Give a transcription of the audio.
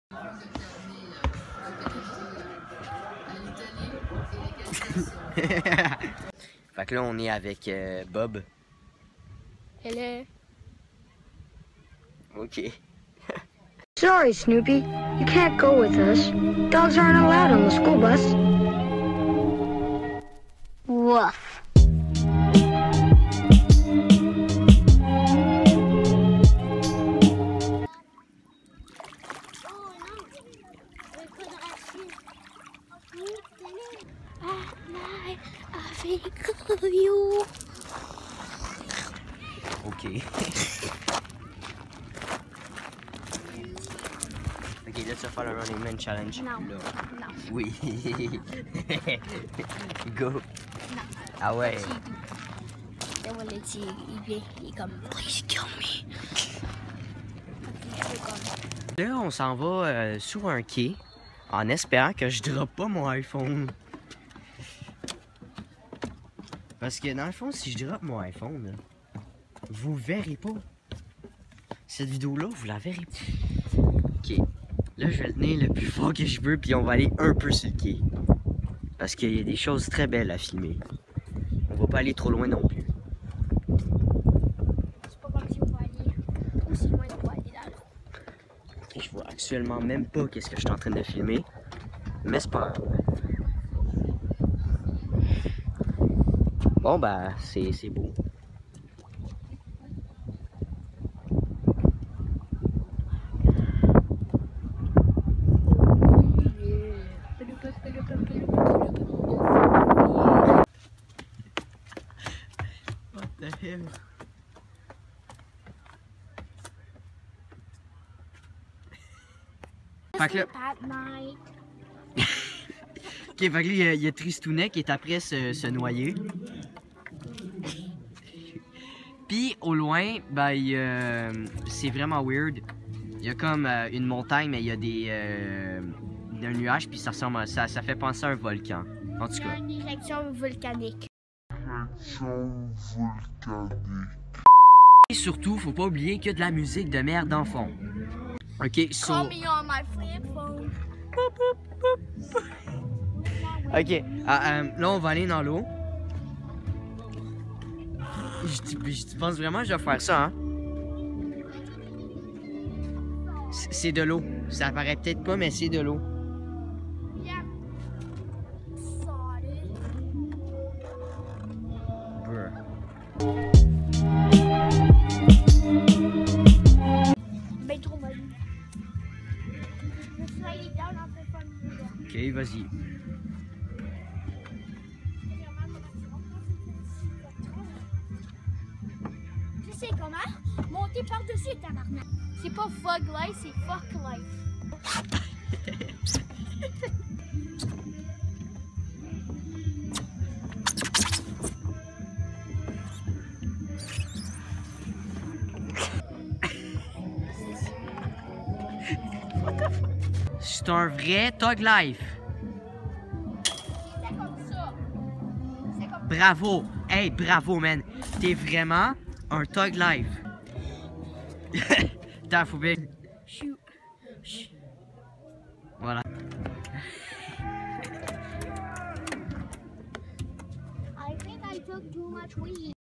Fait que là, on est avec Bob. Hello. OK. Sorry, Snoopy. You can't go with us. Dogs aren't allowed on the school bus. Woof. OK. OK, là, tu vas faire le Running Man Challenge. Non. Là. Non. Oui. Go. Non. Ah ouais. Là, on l'a dit, il vient, il est comme, please kill me. Là, on s'en va sur un quai en espérant que je droppe pas mon iPhone. Parce que dans le fond, si je droppe mon iPhone, là, vous verrez pas. Cette vidéo-là, vous la verrez pas. OK. Là, je vais le tenir le plus fort que je veux, puis on va aller un peu sur le quai. Parce qu'il y a des choses très belles à filmer. On va pas aller trop loin non plus. C'est pas comme si on va aller aussi loin pour aller dans l'eau. Et je vois actuellement même pas qu'est-ce que je suis en train de filmer. Mais c'est pas grave. Bon, bah, c'est beau. What the hell? Fait que là... Ok, fait que là, il y a Tristounet qui est après se noyer. Puis au loin, ben, c'est vraiment weird. Il y a comme une montagne, mais il y a un nuage, puis ça ressemble à ça. Ça fait penser à un volcan. En tout cas. Une éruption volcanique. Et surtout, faut pas oublier qu'il y a de la musique de merde en fond. Ok, so... Call me on my flip phone. Ok, là on va aller dans l'eau. Je pense vraiment que je vais faire ça, hein. C'est de l'eau. Ça apparaît peut-être pas, mais c'est de l'eau. Yeah. Sorry. Ben trop mal. Je suis allé down en fait pas de Ok, vas-y. Tu sais comment? Monter par-dessus tabarnak. C'est pas Fug Life, c'est Fuck Life. C'est un vrai Tug Life. C'est comme ça. C'est comme Bravo. Hey, bravo, man. T'es vraiment un Tug Life. T'as faut bien... shoot. Voilà. I think I took too much weed.